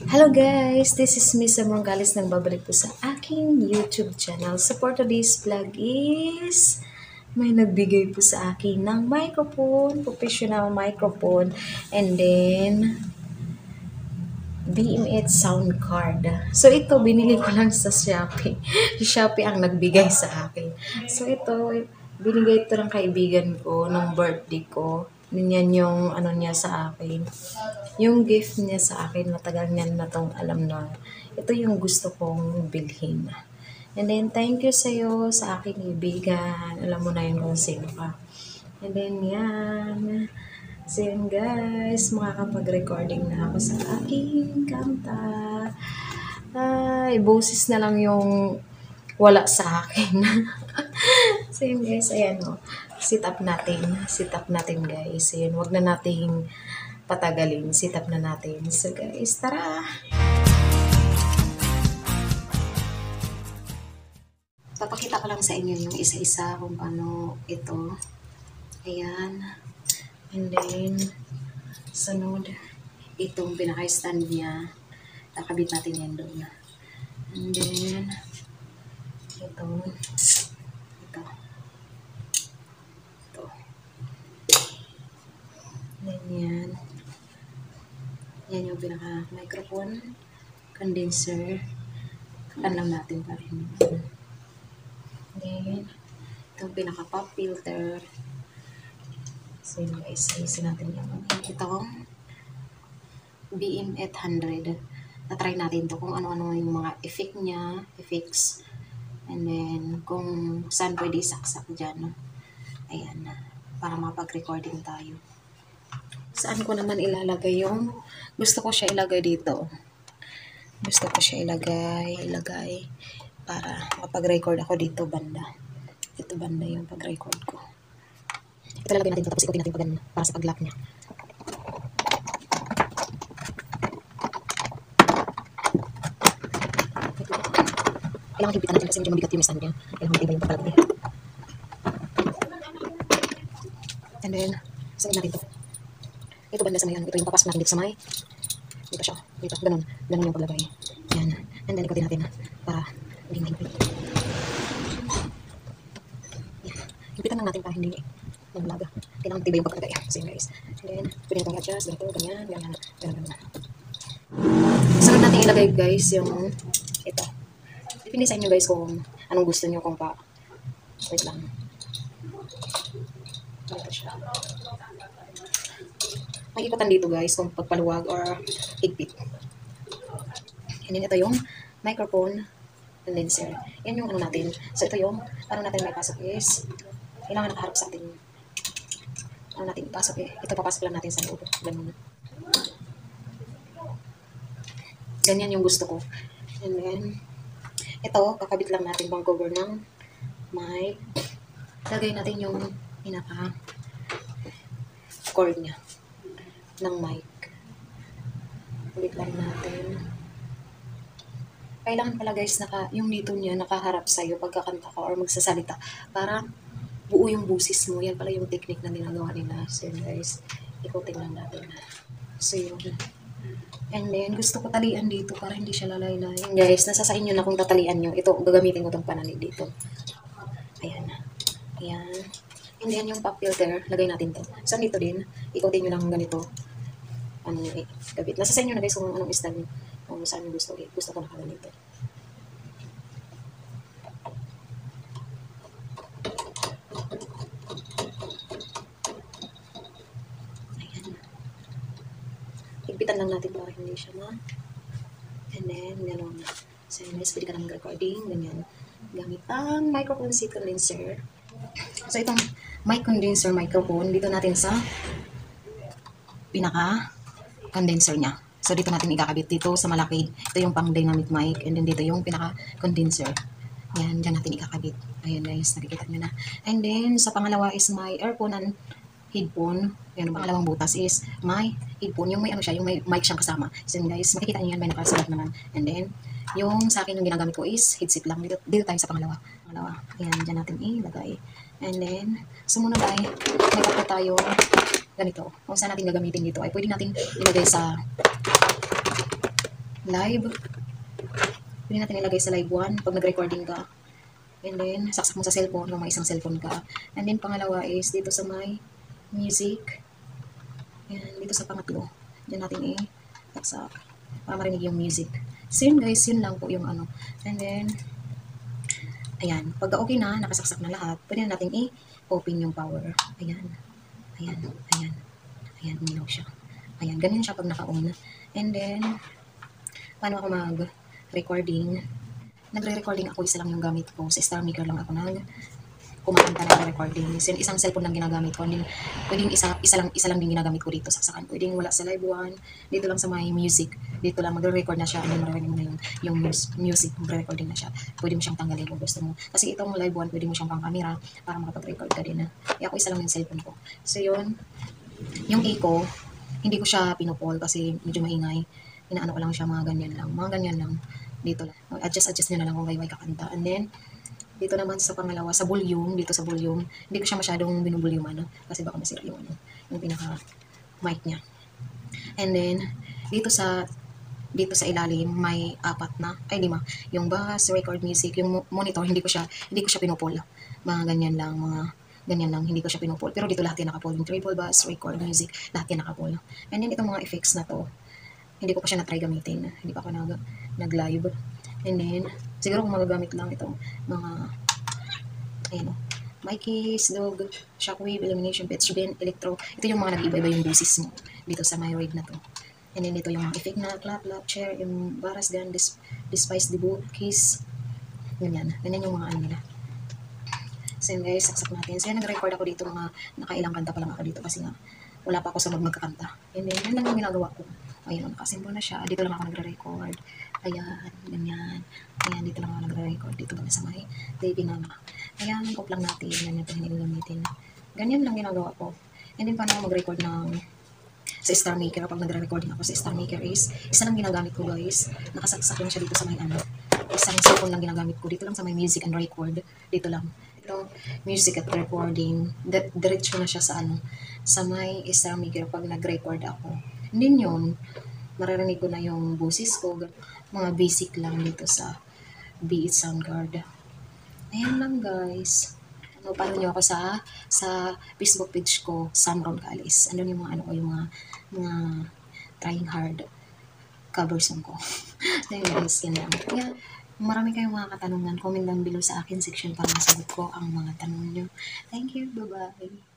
Hello guys, this is Miss Amrongalis nang babalik po sa aking YouTube channel. So for today's vlog is may nagbigay po sa akin ng microphone, professional microphone, and then BM8 sound card. So ito, binili ko lang sa Shopee. Si Shopee ang nagbigay sa akin. So ito, binigay ito ng kaibigan ko nung birthday ko. Yan yung ano niya sa akin. Yung gift niya sa akin, matagal niya na tong alam na ito yung gusto kong bilhin. And then, thank you sa'yo sa aking kaibigan. Alam mo na yun kung sino ka. And then, yan. So, yun guys, makakapag-recording na ako sa aking kanta. Ay, boses na lang yung wala sa akin. So, yun guys, ayan o. Sit up natin. Sit up natin guys. So, yun, wag na nating patagalin. Sit up na natin. So, guys, tara! Papakita ko lang sa inyo yung isa-isa kung paano ito. Ayan. And then, sunod, itong pinaka-stand niya. Nakabit natin yan doon. And then, ito. Then yan. Yan yung pinaka-microphone, condenser. Kakan lang natin pa rin. Then, itong pinaka-pop filter. So yun guys, ayusin natin yung itong BM800. Na-try natin to kung ano-ano yung mga effect niya, effects. And then, kung saan pwede saksak dyan. Ayan, para mapag-recording tayo. Saan ko naman ilalagay yung gusto ko siya ilagay dito. Gusto ko siya ilagay para mapag-record ako dito banda. Ito banda yung pag-record ko. Ito lalagay natin ito, tapos ikutin natin pag para sa pag-lock niya. Kailangan higpitan natin kasi medyo mabigat yung stand niya. Kailangan matibay yung pagkalagay. And then, sunod natin ito. Ito banda sa may ano, ito yung papasok natin dito sa may. Dito siya, dito, ganun yung paglagay. Yan, and then ikutin natin para hindi mahigpit. Yan, higpitan lang natin para hindi maglaga. Kailangan matibay yung pagkalagay. So yun guys. And then, pwede natin i-adjust, ganito, ganyan. Sunod natin ilagay guys yung ito. Depende sa inyo guys kung anong gusto nyo kung pa. Wait lang. Ito siya. May ikutan dito guys kung pagpaluwag or higpit. And then ito yung microphone condenser. Yan yung ano natin. So ito yung paano natin may pasok is kailangan nakaharap sa atin. Ano natin ipasok eh. Ito papasok lang natin sa loob. Ganyan. Ganyan yung gusto ko. And then ito, kakabit lang natin pang cover ng mic. Lagay natin yung pinaka cord niya ng mic. Ulit lang natin. Kailangan pala guys, yung dito niya nakaharap sa'yo pagkakanta ka or magsasalita para buo yung busis mo. Yan pala yung technique na ginagawa nila. So yun guys, ikutin lang natin. So yun. And then, gusto ko talian dito para hindi siya lalay-lay. Guys, nasa sa inyo na kung tatalian nyo. Ito, gagamitin ko itong panali dito. Ayan. Ayan. And then, yung pop filter, lagay natin to. So, dito din, ikutin nyo lang ganito. Ano yung gabit. Nasa sa inyo na guys kung anong style nyo. Kung saan nyo gusto. Gusto ko nakaganito. Higpitan lang natin para hindi siya and then, gano'n na. So, yun, pwede ka ng recording, ganyan. Gamit ang microphone seat condenser. So, itong mic condenser microphone, dito natin sa pinaka-condenser niya. So, dito natin ikakabit dito sa malaki. Ito yung pang dynamic mic, and then dito yung pinaka-condenser. Yan, dyan natin ikakabit. Ayun guys, nakikita nyo na. And then, sa pangalawa is my earphone and headphone. Yan, ang pangalawang butas is may headphone. Yung may ano siya, yung may mic siyang kasama. So guys, makikita niyo yan, may nakasalat naman. And then, yung sa akin yung ginagamit ko is headset lang. Dito tayo sa pangalawa. Yan, dyan natin ilagay. And then, sumunod ay may tatlo tayo ganito. Kung saan natin gagamitin dito ay pwede natin ilagay sa live. Pwede natin ilagay sa live 1 pag nag-recording ka. And then, saksak mo sa cellphone kung may isang cellphone ka. And then, pangalawa is dito sa may music. Yan, dito sa pangatlo. Diyan natin saksak para marinig yung music. So yun guys, yun lang po yung ano. And then, ayan, pagka okay na, nakasaksak na lahat, pwede na natin i-open yung power. Ayan, ayan, ayan, ayan, umilaw siya. Ayan, ganyan siya pag naka-on. And then, paano ako mag-recording? Nagre-recording ako, isa lang yung gamit ko. Sa Star Maker lang ako kumakanta na recording. So, isang cellphone lang ginagamit ko. And then, pwedeng isa lang din ginagamit ko dito sa saksakan. Pwedeng wala sa live 1, dito lang sa my music. Dito lang magre-record na siya and then maririnig mo na yung music, magre-recording na siya. Pwede mo siyang tanggalin kung gusto mo. Kasi itong live 1, pwede mo siyang pang camera para makapag-record ka din. Kaya ako isa lang yung cellphone ko. So, yun. Yung echo, hindi ko siya pinupol kasi medyo maingay. Inaano ko lang siya, mga ganyan lang. Dito lang. Adjust nyo na lang kung kayo ay kakanta. And then, dito naman sa pangalawa, sa volume, dito sa volume, hindi ko siya masyadong binuvolume, kasi baka masira yung pinaka mic niya. And then, dito sa ilalim, may 5, yung bass, record music, yung monitor, hindi ko siya pinupol. Mga ganyan lang, hindi ko siya pinupol. Pero dito lahat yan nakapol. Yung treble, bass, record music, lahat yan nakapol. And then, itong mga effects na to, hindi ko pa siya na-try gamitin. Hindi pa ako nag-live. And then, siguro kung magagamit lang itong mga, ayan o, mic keys, dog, shockwave, illumination, pitch, bend, electro. Ito yung mga nag-iba-iba yung boses mo dito sa my rig na to. And then, ito yung mga effect na clap, chair, yung baras, gun, despise, debut, keys. Ganyan yung mga ano nila. So yun guys, saksak natin. So yan, nag-record ako dito, mga nakailang kanta pa lang ako dito kasi nga wala pa ako sa magkakanta. And then, yan lang yung ginagawa ko. Ayun, nakasimple na siya. Dito lang ako nagre-record. Ayan, ganyan. Ayan, dito lang ako nagre-record. Dito lang sa may taping na. Ayan, off lang natin. Yan yung pinili gamitin. Ganyan lang ginagawa ko. And then, paano ako mag-record sa Star Maker? Pag nagre-recording ako sa Star Maker is, isa lang ginagamit ko guys. Nakasaksak lang siya dito sa may isang cellphone lang ginagamit ko. Dito lang sa may music and record. Dito lang. Ito, music at recording. Diretso na siya sa may Star Maker pag nag-record ako. Hindi yun, maririnig ko na yung boses ko, mga basic lang dito sa Be It Soundcard. Ayan lang guys. Follow nyo ako sa Facebook page ko, Sam Ron Calis. Ano yung mga mga trying hard cover song ko. Ayan guys, ganyan. Kaya, marami kayong mga katanungan. Comment down below sa akin section para masagot ko ang mga tanong nyo. Thank you, bye-bye.